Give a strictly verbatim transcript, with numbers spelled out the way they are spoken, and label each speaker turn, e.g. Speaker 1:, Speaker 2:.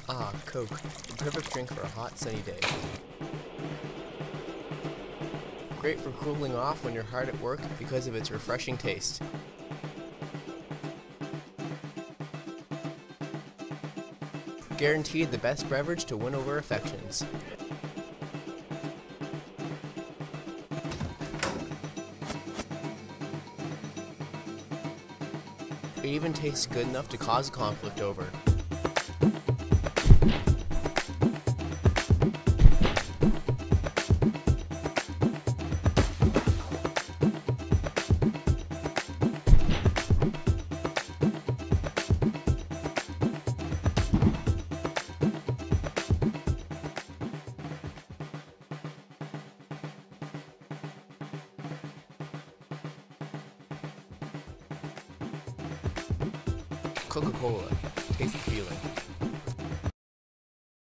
Speaker 1: Ah, Coke, the perfect drink for a hot, sunny day. Great for cooling off when you're hard at work because of its refreshing taste. Guaranteed the best beverage to win over affections. It even tastes good enough to cause a conflict over. Coca-Cola. Taste the feeling.